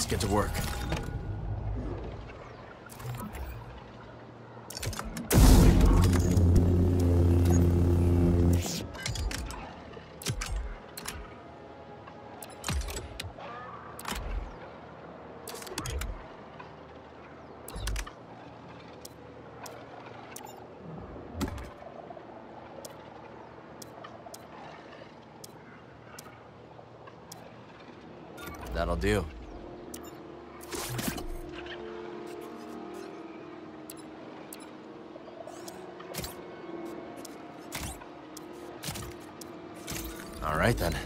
get to work. That'll do. All right, then.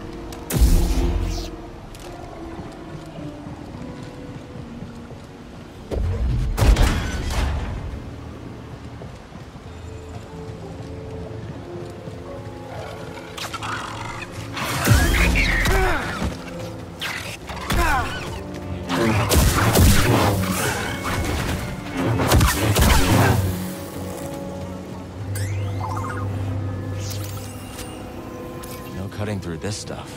Cutting through this stuff.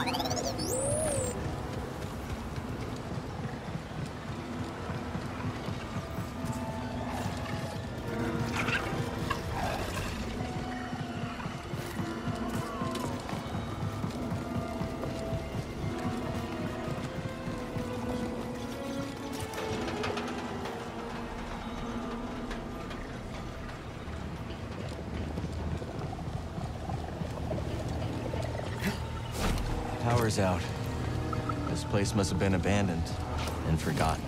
Power's out. This place must have been abandoned and forgotten.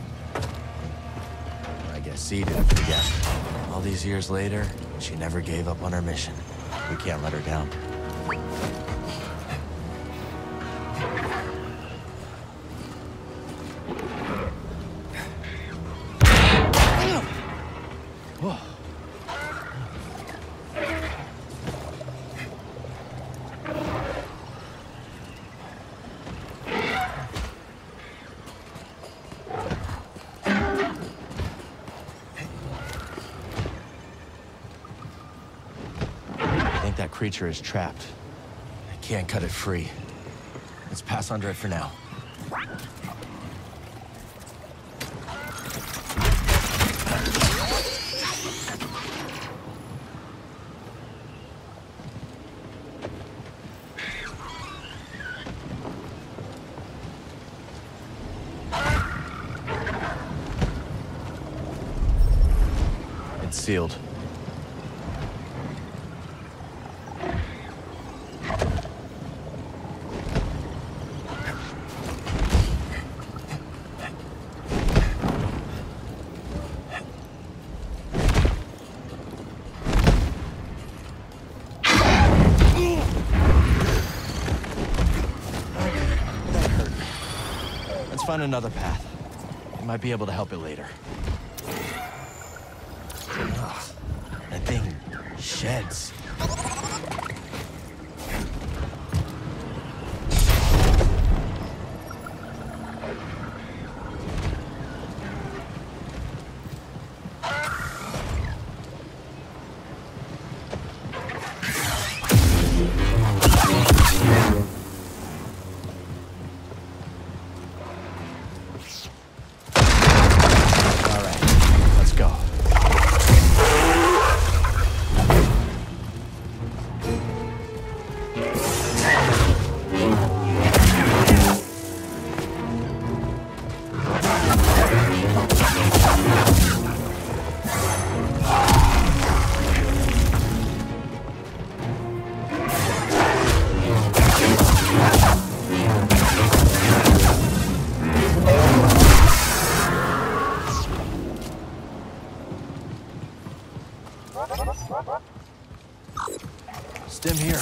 I guess Cere didn't forget. All these years later, she never gave up on her mission. We can't let her down. That creature is trapped. I can't cut it free. Let's pass under it for now. It's sealed. Find another path. We might be able to help it later. Ugh, that thing sheds. Stim here.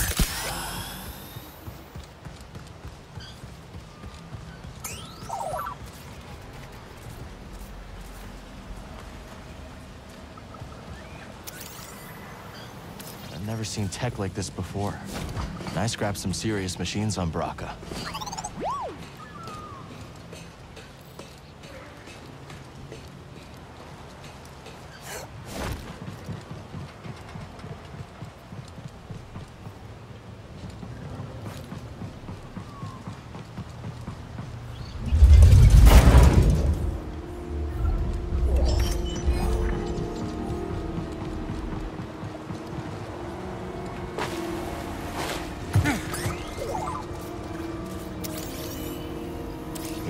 I've never seen tech like this before. And I scrapped some serious machines on Bracca.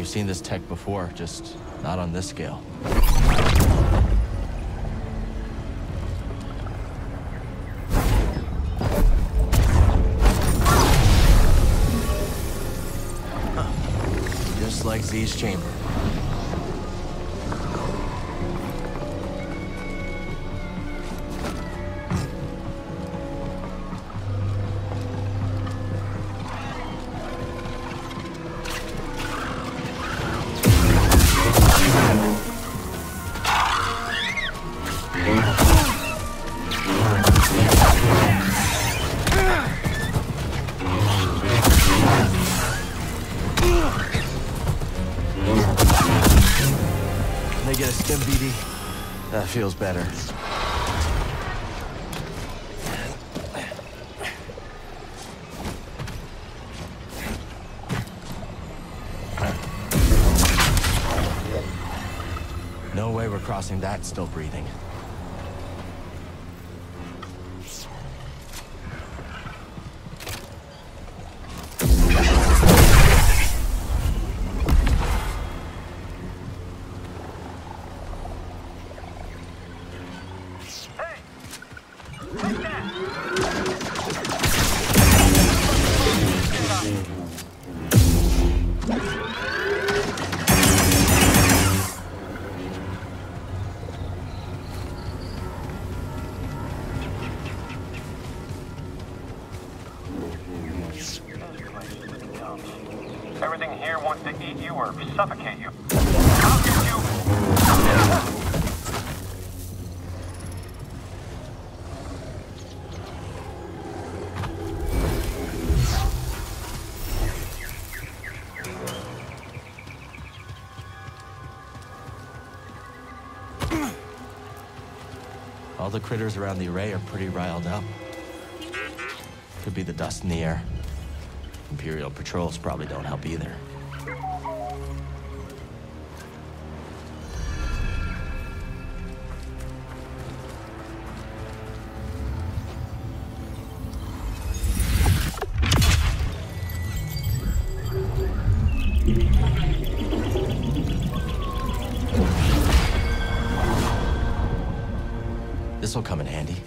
We've seen this tech before, just not on this scale. Just like Z's chamber. That feels better. No way we're crossing that still breathing. Everything here wants to eat you or suffocate you. I'll get you! All the critters around the array are pretty riled up. Could be the dust in the air. Imperial patrols probably don't help either. This'll come in handy.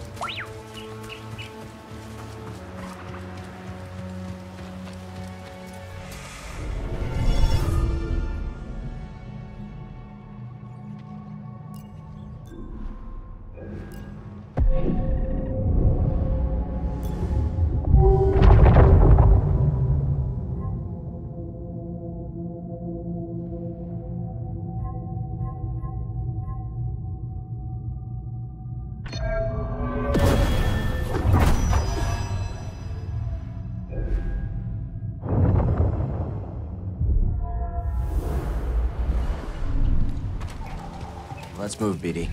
Let's move, BD.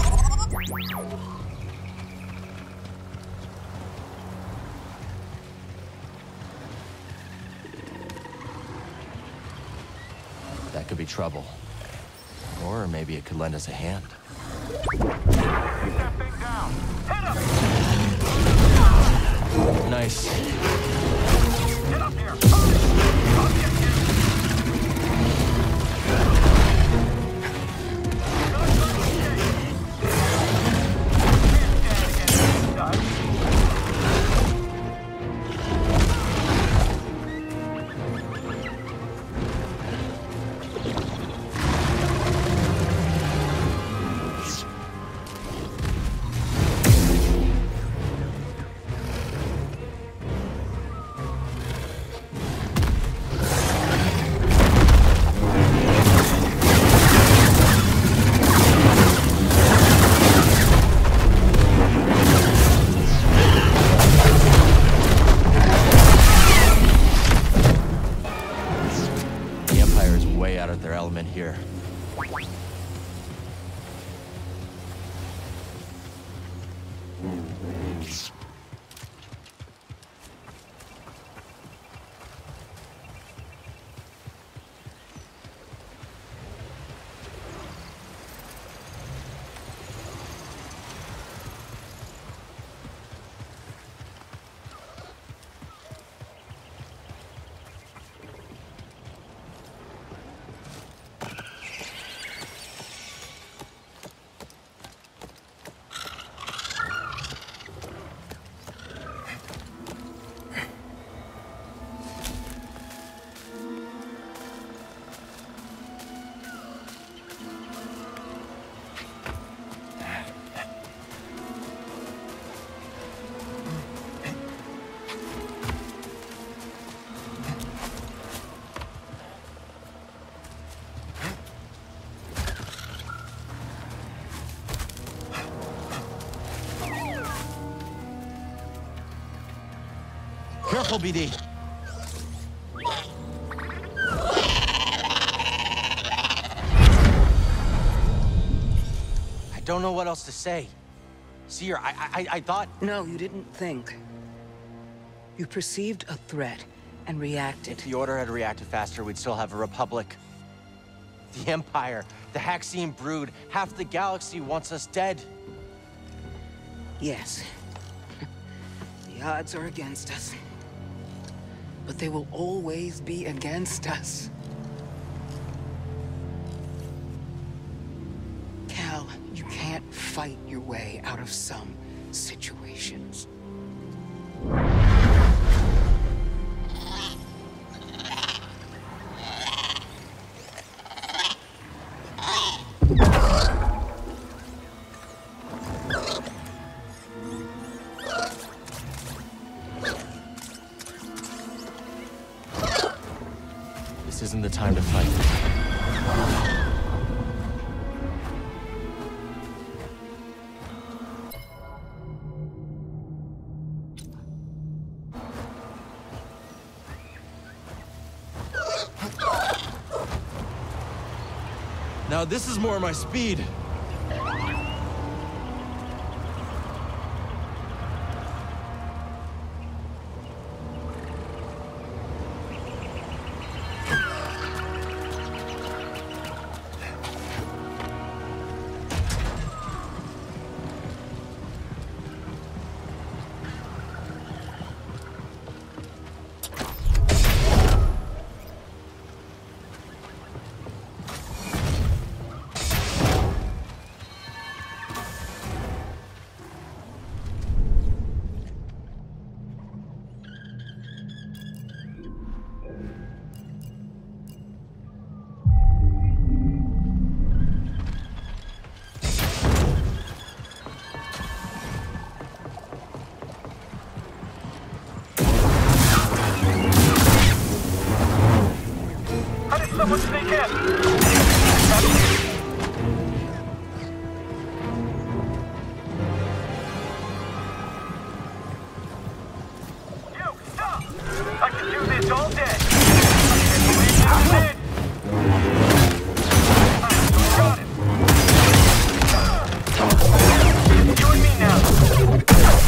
That could be trouble. Or maybe it could lend us a hand. Keep that thing down! Hit him! Nice. Get up here! I'll get you! Here. careful, BD. I don't know what else to say. Cere, I thought... No, you didn't think. You perceived a threat and reacted. If the Order had reacted faster, we'd still have a Republic. The Empire, the Haxian brood, half the galaxy wants us dead. Yes. The odds are against us. But they will always be against us. Cal, you can't fight your way out of some situations. This isn't the time to fight. Now this is more my speed. Someone sneak in! You, stop! I can do this all day! I can't believe you did! Got it! It's you and me now!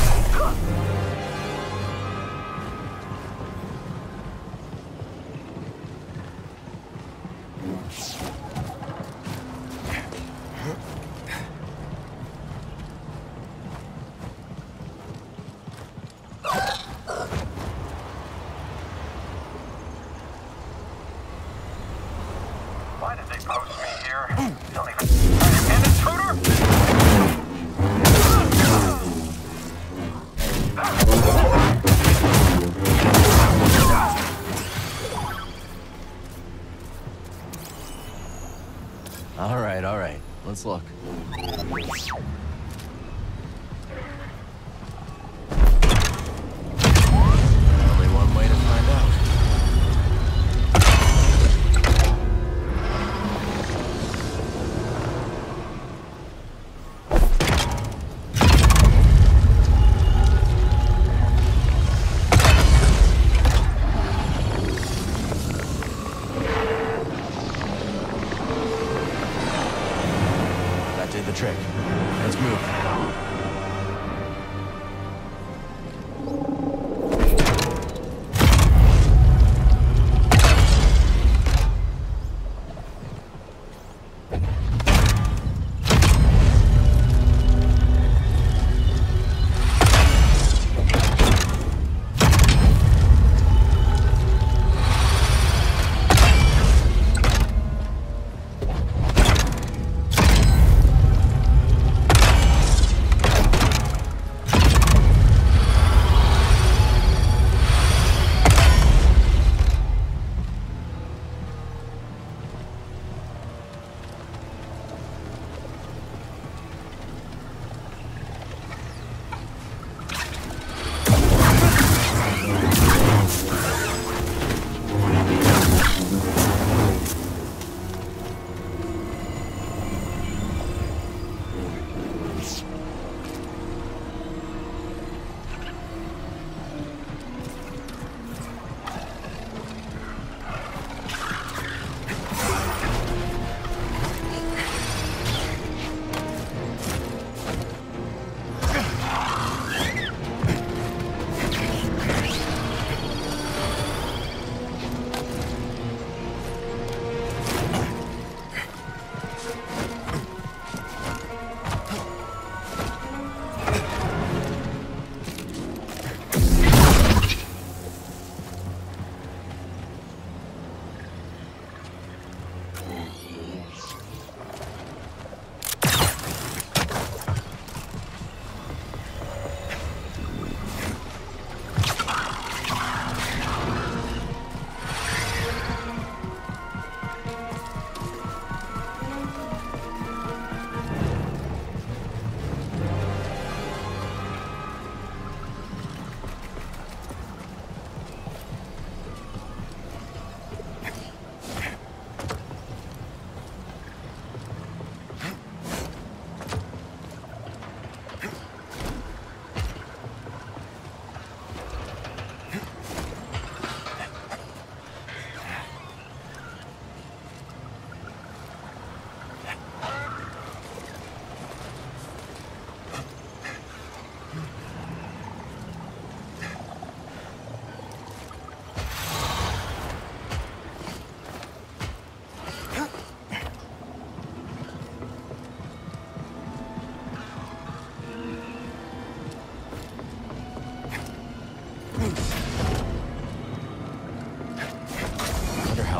Why did they post me here? Don't even... An intruder? All right. Let's look. Only one way to find out. That did the trick. Let's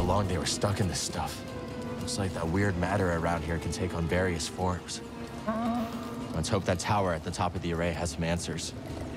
long they were stuck in this stuff. Looks like that weird matter around here can take on various forms. Let's hope that tower at the top of the array has some answers.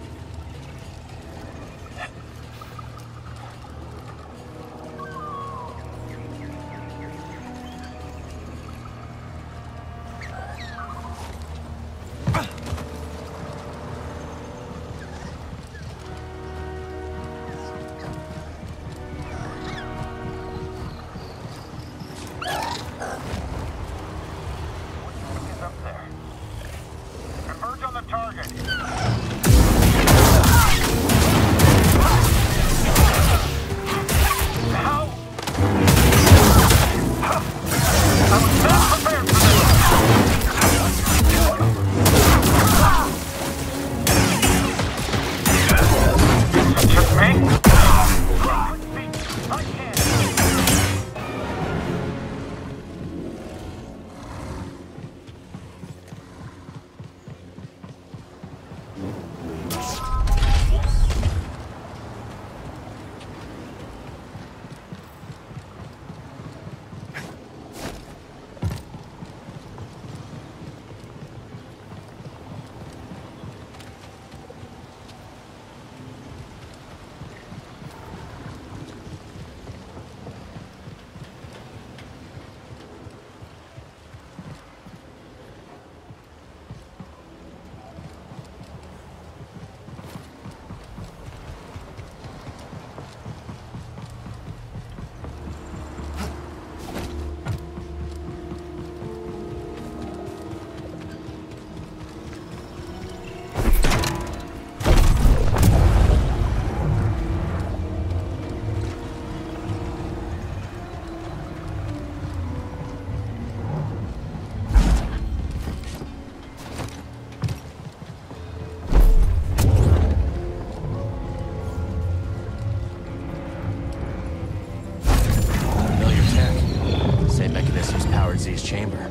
Chamber.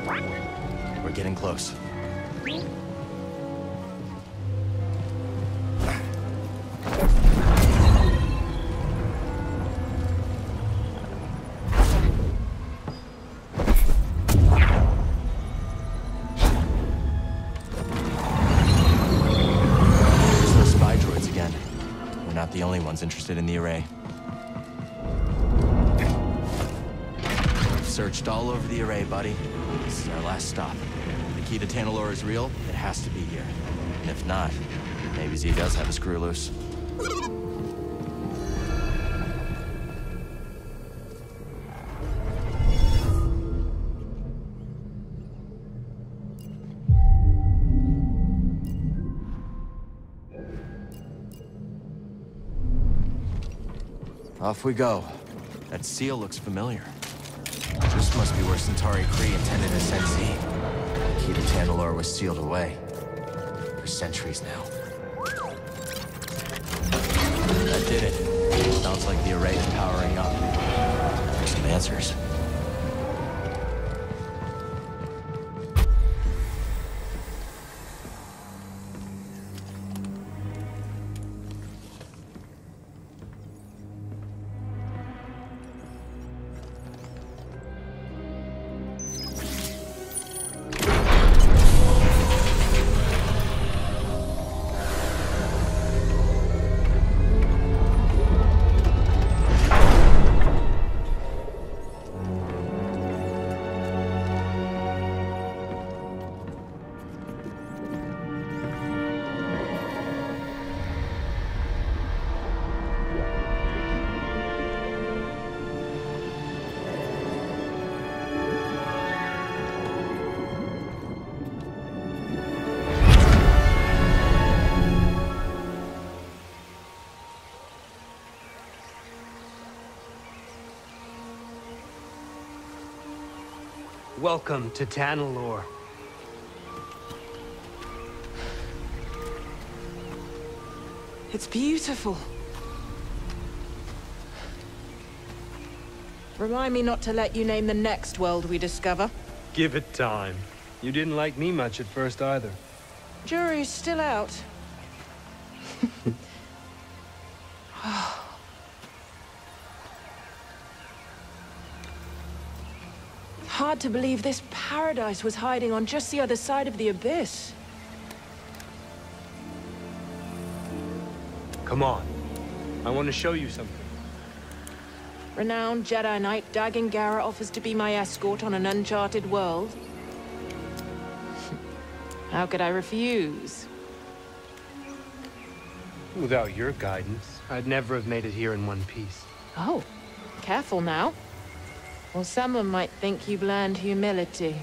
We're getting close. There's those spy droids again. We're not the only ones interested in the array. Searched all over the array, buddy. This is our last stop. If the key to Tanalorr is real, it has to be here. And if not, maybe Z does have a screw loose. Off we go. That seal looks familiar. This must be where Centauri Kree intended to send Z. The key to Tanalorr was sealed away. For centuries now. That did it. Sounds like the array is powering up. For some answers. Welcome to Tanalorr. It's beautiful. Remind me not to let you name the next world we discover. Give it time. You didn't like me much at first either. Jury's still out. Hard to believe this paradise was hiding on just the other side of the abyss. Come on. I want to show you something. Renowned Jedi Knight Dagon Garra offers to be my escort on an uncharted world. How could I refuse? Without your guidance, I'd never have made it here in one piece. Oh, careful now. Or someone might think you've learned humility.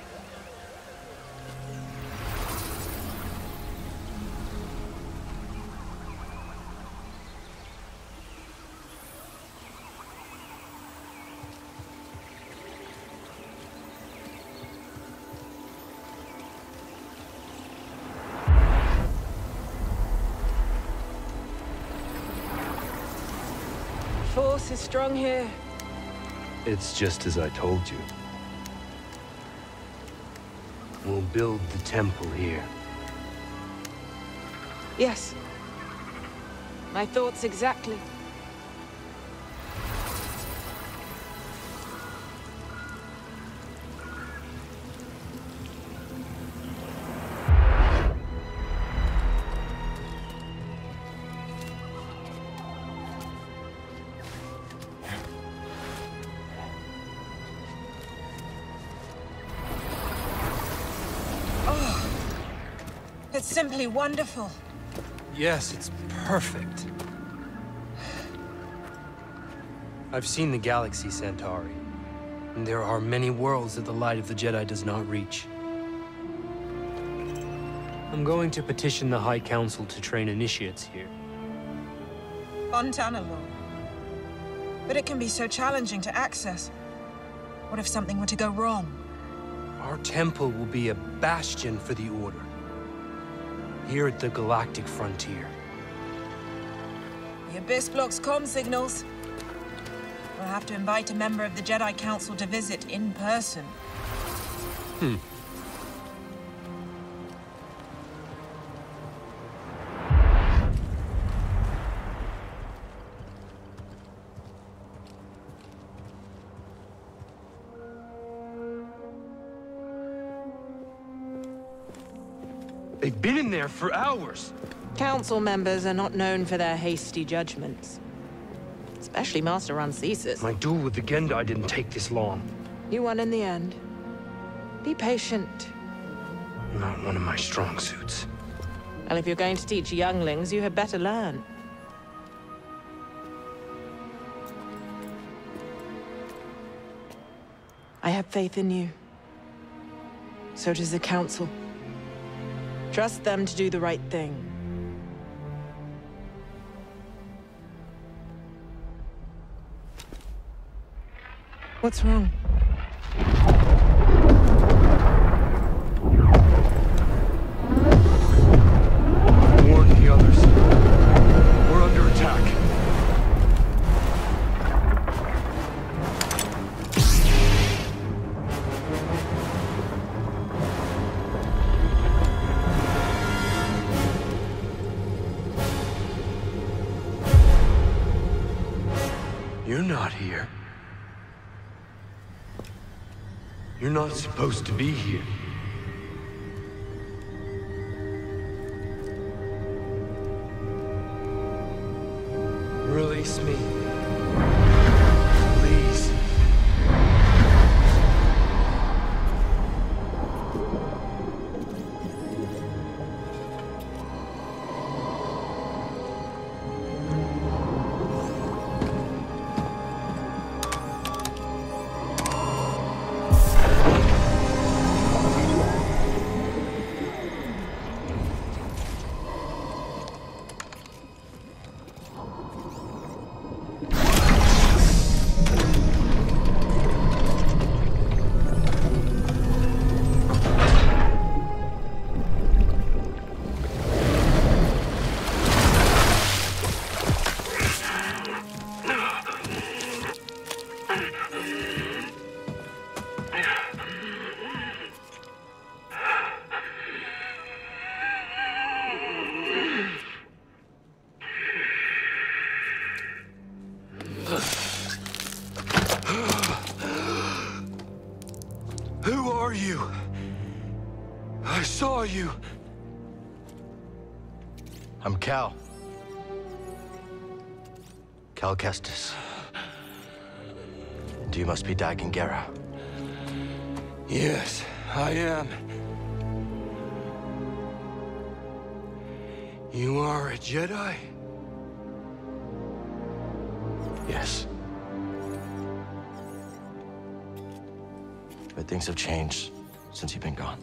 Force is strong here. It's just as I told you. We'll build the temple here. Yes. My thoughts exactly. It's simply wonderful. Yes, it's perfect. I've seen the galaxy, Centauri. And there are many worlds that the light of the Jedi does not reach. I'm going to petition the High Council to train initiates here. Fontana law. But it can be so challenging to access. What if something were to go wrong? Our temple will be a bastion for the Order. Here at the galactic frontier. The Abyss blocks comm signals. We'll have to invite a member of the Jedi Council to visit in person. They've been in there for hours. Council members are not known for their hasty judgments. Especially Master Rancesis. My duel with the Gendai didn't take this long. You won in the end. Be patient. Not one of my strong suits. Well, if you're going to teach younglings, you had better learn. I have faith in you. So does the Council. Trust them to do the right thing. What's wrong? Warn the others. We're under attack. You're not here. You're not supposed to be here. Release me. Please. are you? I saw you. I'm Cal. Cal Kestis. And you must be Dagon Gerrera. Yes, I am. You are a Jedi? Yes. But things have changed since you've been gone.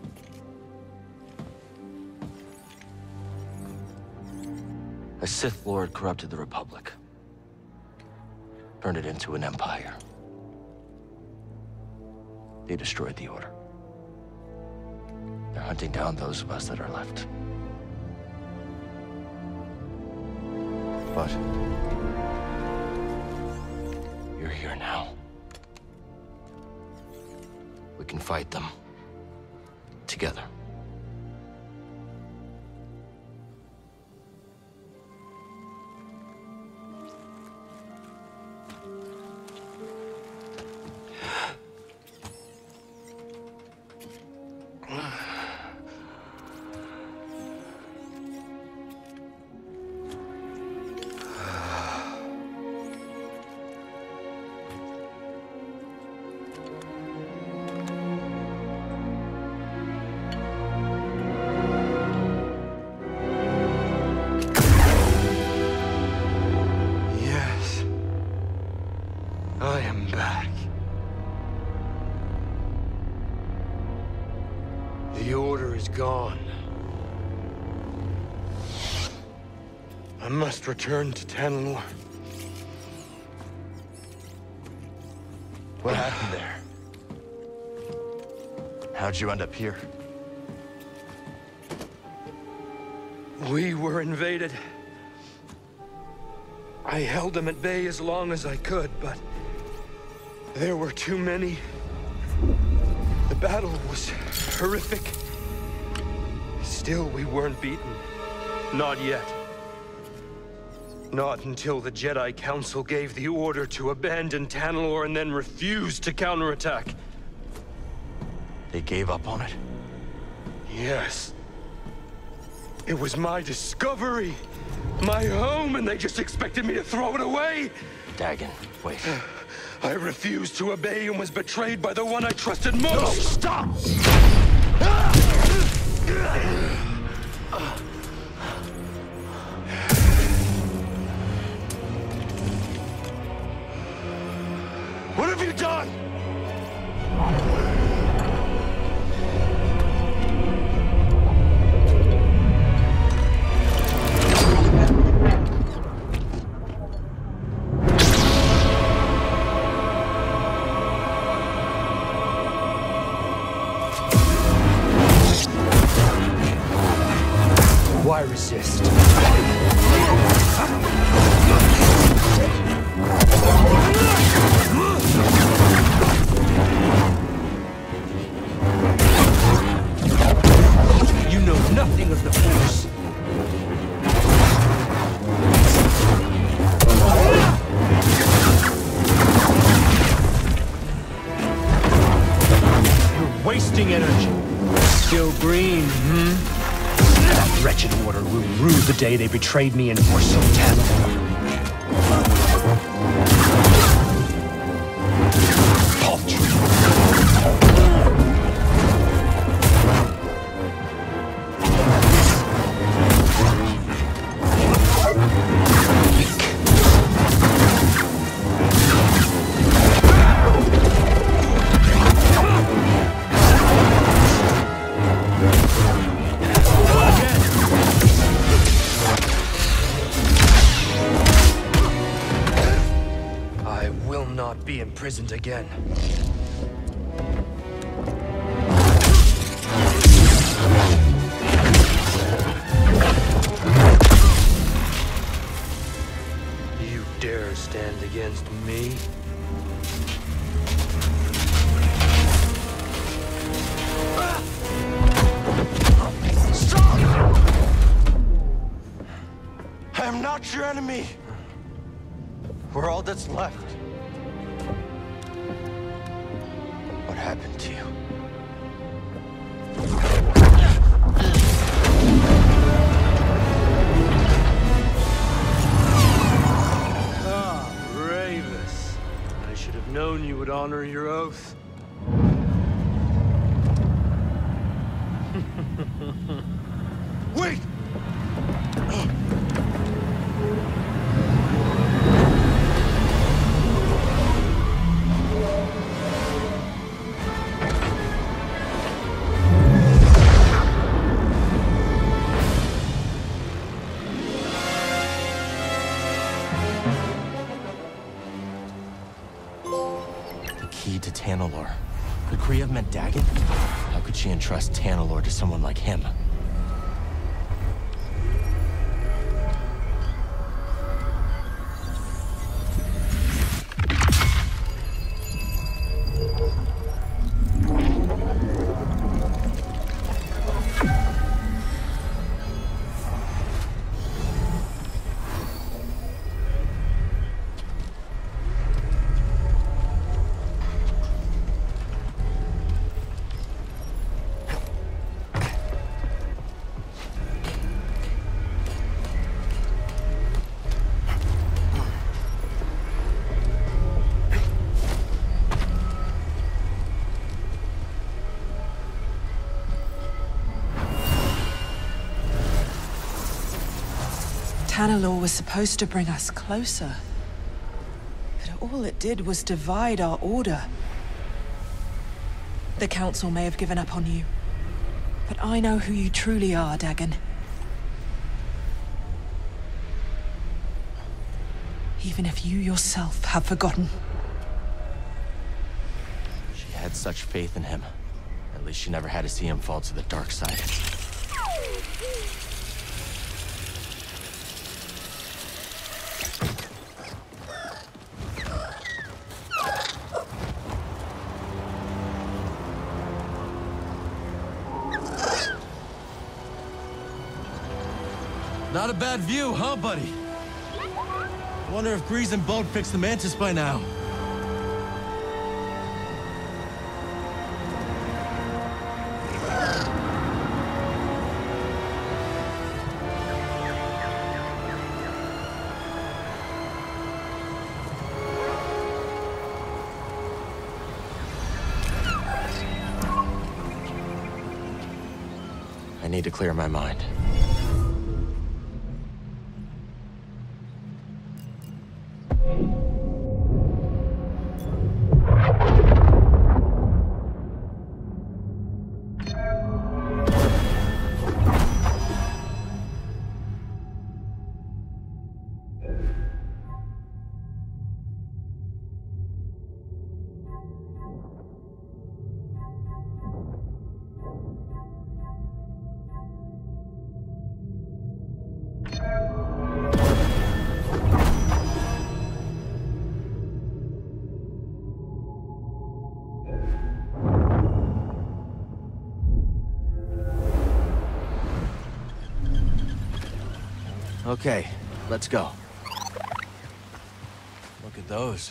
A Sith Lord corrupted the Republic. Turned it into an empire. They destroyed the Order. They're hunting down those of us that are left. But you're here now. We can fight them together. I am back. The Order is gone. I must return to Tanalorr. What happened there? How'd you end up here? We were invaded. I held them at bay as long as I could, but there were too many. The battle was horrific. Still, we weren't beaten. Not yet. Not until the Jedi Council gave the order to abandon Tanalorr and then refused to counterattack. They gave up on it? Yes. It was my discovery, my home, and they just expected me to throw it away? Dagon, wait. I refused to obey and was betrayed by the one I trusted most! No, stop! What have you done? Why resist? You know nothing of the Force. You're wasting energy. Still green, That wretched Order will rue the day they betrayed me and forsook Tanalorr. Be imprisoned again. You dare stand against me? Stop! I am not your enemy. We're all that's left. What happened to you? Ravis. I should have known you would honor your oath. Wait! Tanalor. Could Kree have meant Dagon? How could she entrust Tanalor to someone like him? Tanalor was supposed to bring us closer. But all it did was divide our order. The Council may have given up on you, but I know who you truly are, Dagon. Even if you yourself have forgotten. She had such faith in him. At least she never had to see him fall to the dark side. Not a bad view, huh, buddy? Wonder if Greez and Bode fixed the Mantis by now. I need to clear my mind. Okay, let's go. Look at those.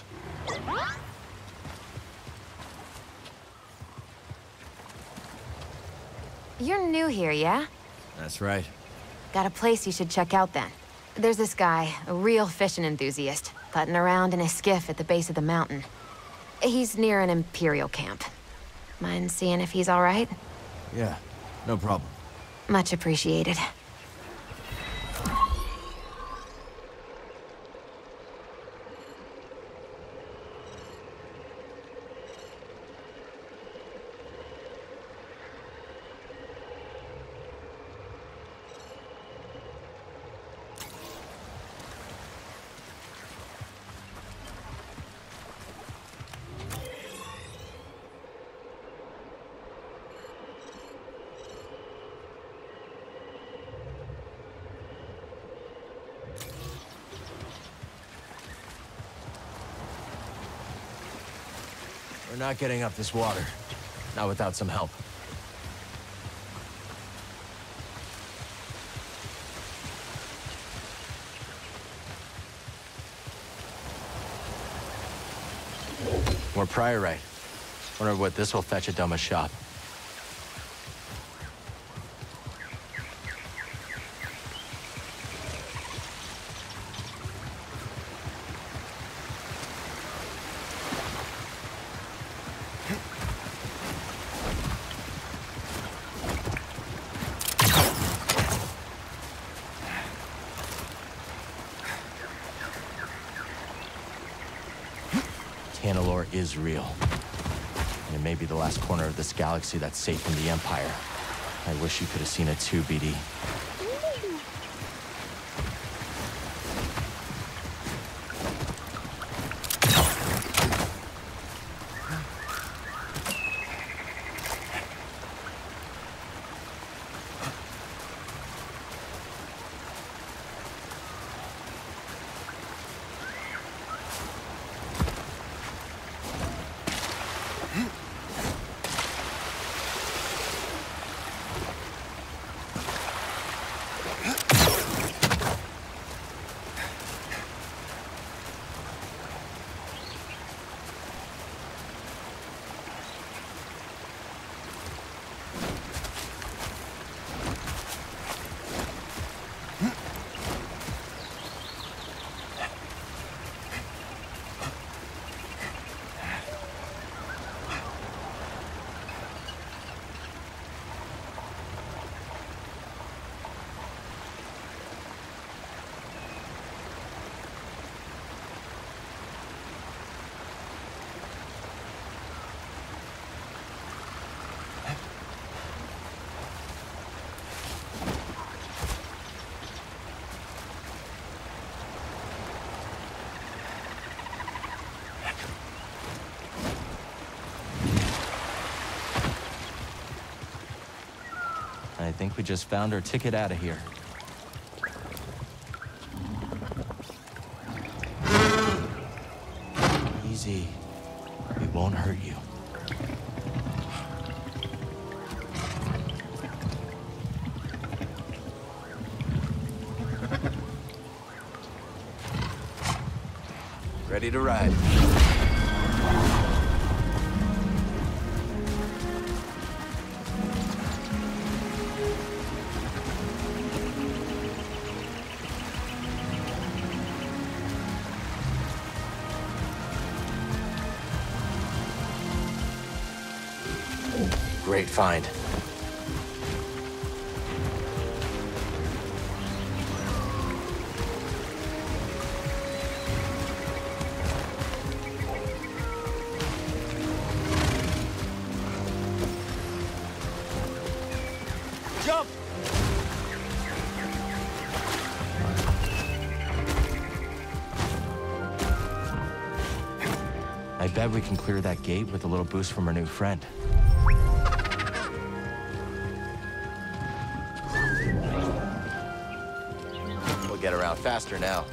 You're new here, yeah? That's right. Got a place you should check out then. There's this guy, a real fishing enthusiast, putting around in a skiff at the base of the mountain. He's near an Imperial camp. Mind seeing if he's all right? Yeah, no problem. Much appreciated. We're not getting up this water. Not without some help. More priorite. Wonder what this will fetch at Doma's shop. Tanalorr is real. And it may be the last corner of this galaxy that's safe from the Empire. I wish you could have seen it too, BD. I think we just found our ticket out of here. Easy. We won't hurt you. Ready to ride. Great find. Jump! I bet we can clear that gate with a little boost from our new friend. We'll get around faster now.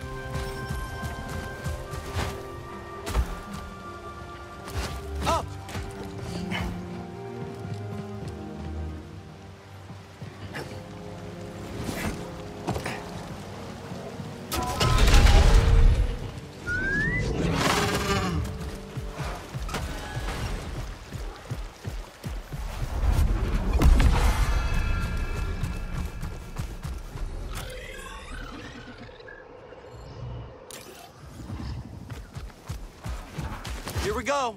Up! Here we go.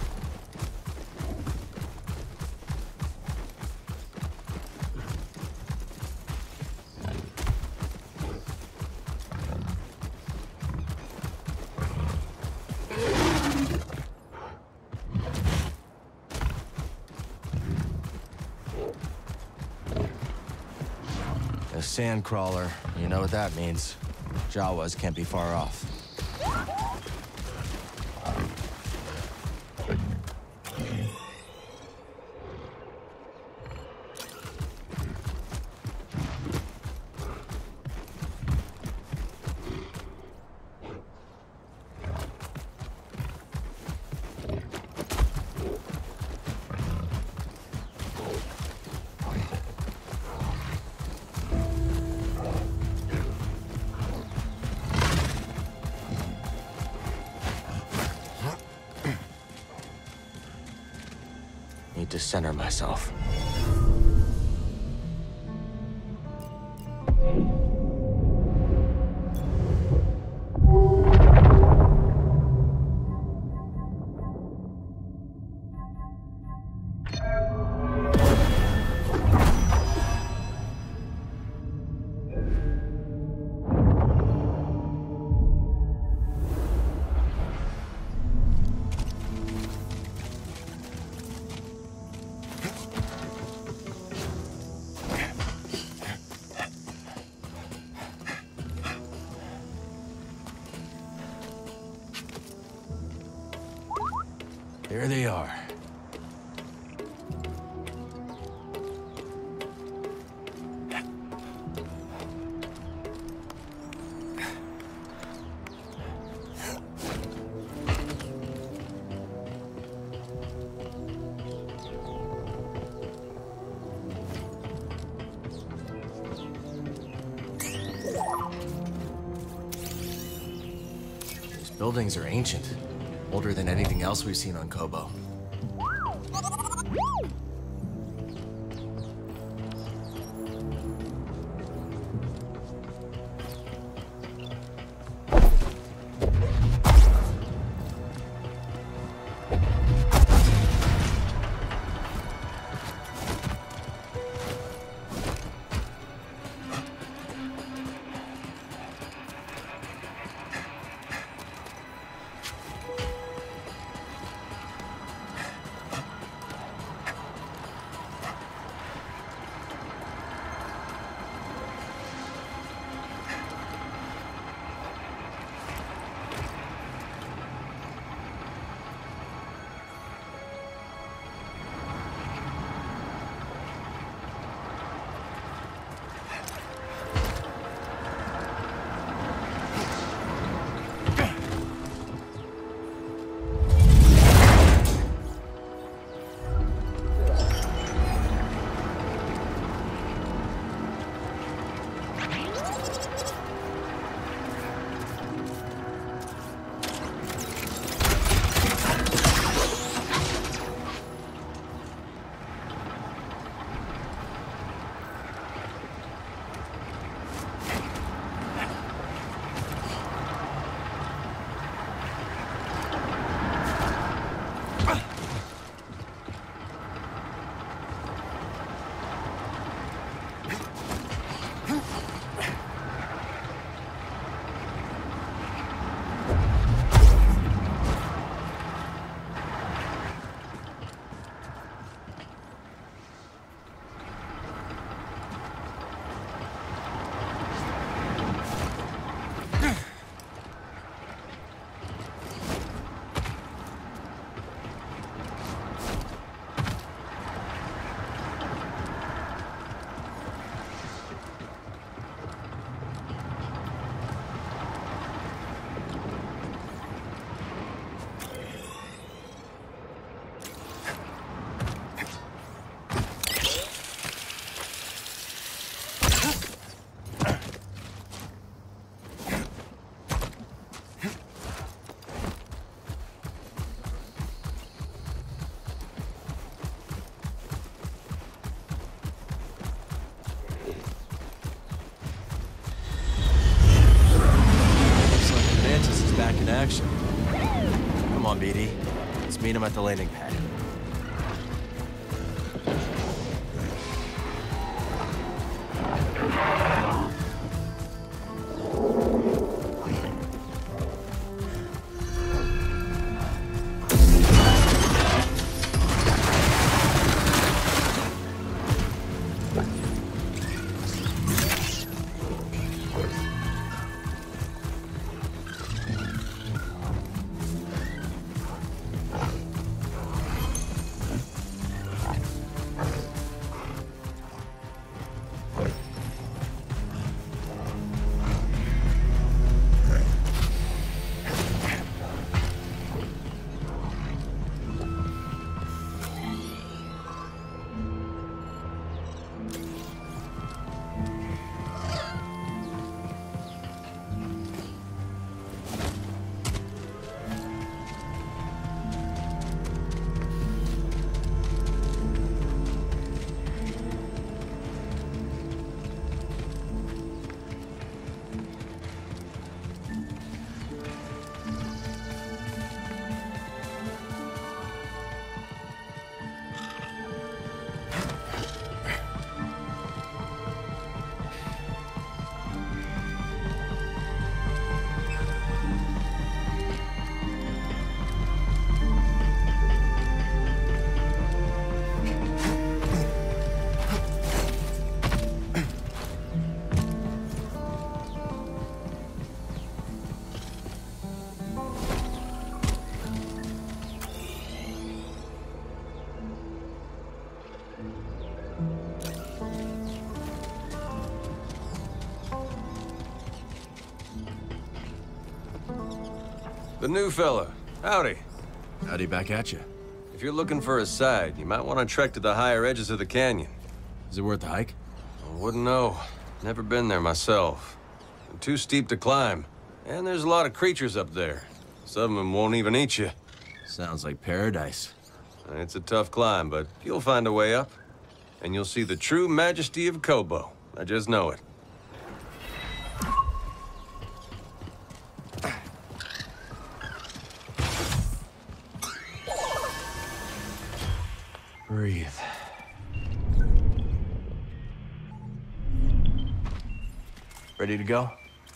A sand crawler, you know what that means. Jawas can't be far off. Need to center myself. There they are. These buildings are ancient. Older than anything else we've seen on Kobo. Action. Come on, BD. Let's meet him at the landing pad. The new fella. Howdy. Howdy back at you. If you're looking for a side, you might want to trek to the higher edges of the canyon. Is it worth the hike? I wouldn't know. Never been there myself. Too steep to climb. And there's a lot of creatures up there. Some of them won't even eat you. Sounds like paradise. It's a tough climb, but you'll find a way up. And you'll see the true majesty of Kobo. I just know it. Breathe. Ready to go?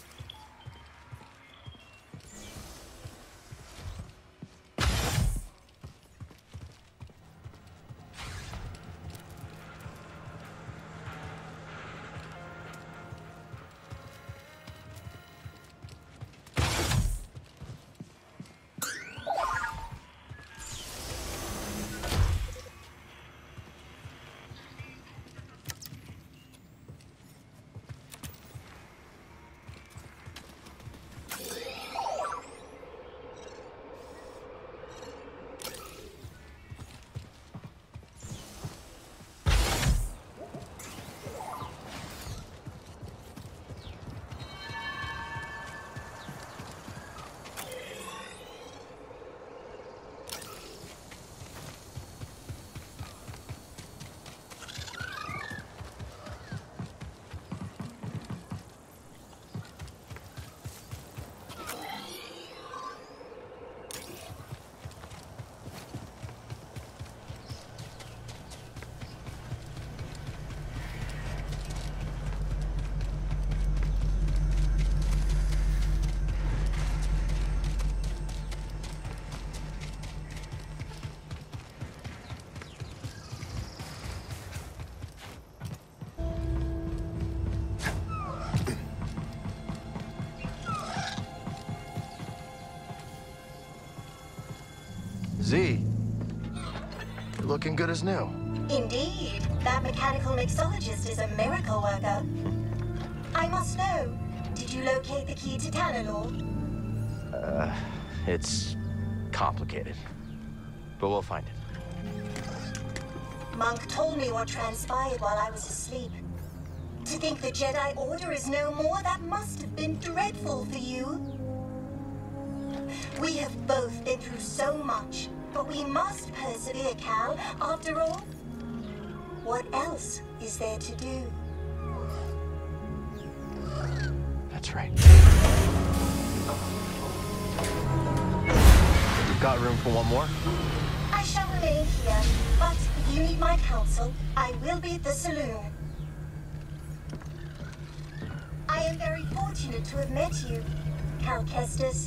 Z, you're looking good as new. Indeed. That mechanical mixologist is a miracle worker. I must know, did you locate the key to Tanalor? It's complicated, but we'll find it. Monk told me what transpired while I was asleep. To think the Jedi Order is no more, that must have been dreadful for you. We have both been through so much, but we must persevere, Cal. After all, what else is there to do? That's right. You've got room for one more? I shall remain here, but if you need my counsel, I will be at the saloon. I am very fortunate to have met you, Cal Kestis.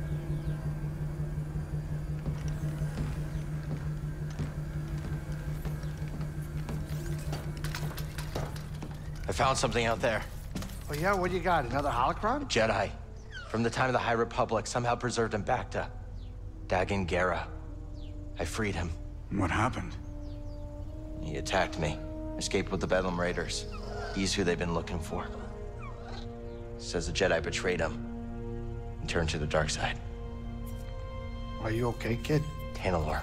I found something out there. Oh yeah, what do you got? Another holocron? Jedi. From the time of the High Republic, somehow preserved in Bacta. Dagan Gera. I freed him. What happened? He attacked me. Escaped with the Bedlam Raiders. He's who they've been looking for. Says the Jedi betrayed him and turned to the dark side. Are you okay, kid? Tanalor.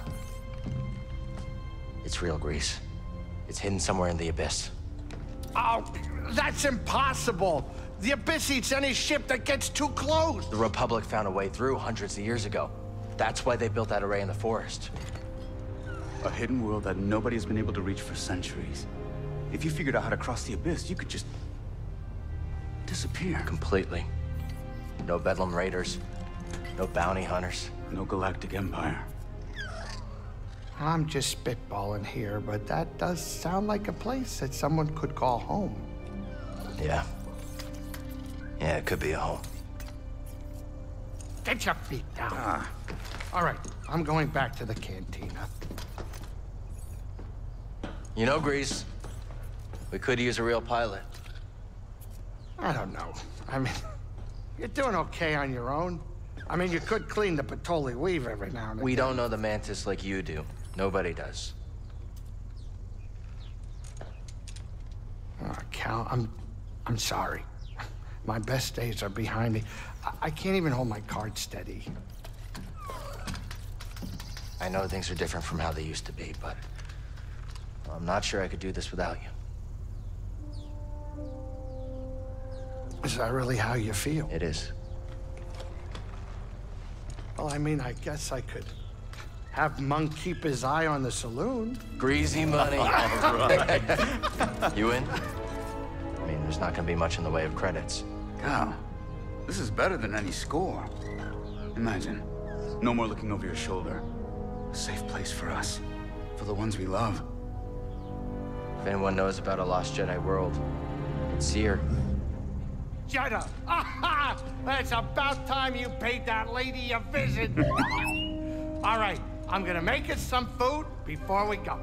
It's real, Greez. It's hidden somewhere in the Abyss. Oh, that's impossible! The Abyss eats any ship that gets too close! The Republic found a way through hundreds of years ago. That's why they built that array in the forest. A hidden world that nobody's been able to reach for centuries. If you figured out how to cross the Abyss, you could just disappear. Completely. No Bedlam Raiders. No bounty hunters. No galactic empire. I'm just spitballing here, but that does sound like a place that someone could call home. Yeah. Yeah, it could be a home. Get your feet down. All right, I'm going back to the cantina. You know, Greez, we could use a real pilot. I don't know. I mean, you're doing okay on your own. I mean, you could clean the Patoli weave every now and again. We don't know the Mantis like you do. Nobody does. Cal, I'm sorry. My best days are behind me. I can't even hold my card steady. I know things are different from how they used to be, but I'm not sure I could do this without you. Is that really how you feel? It is. Well, I mean, I guess I could have Monk keep his eye on the saloon. Greasy money. Right. You in? I mean, there's not gonna be much in the way of credits. Cal, this is better than any score. Imagine, no more looking over your shoulder. A safe place for us, for the ones we love. If anyone knows about a lost Jedi world, it's Cere. Jedi! Aha! It's about time you paid that lady a visit. All right, I'm gonna make us some food before we go.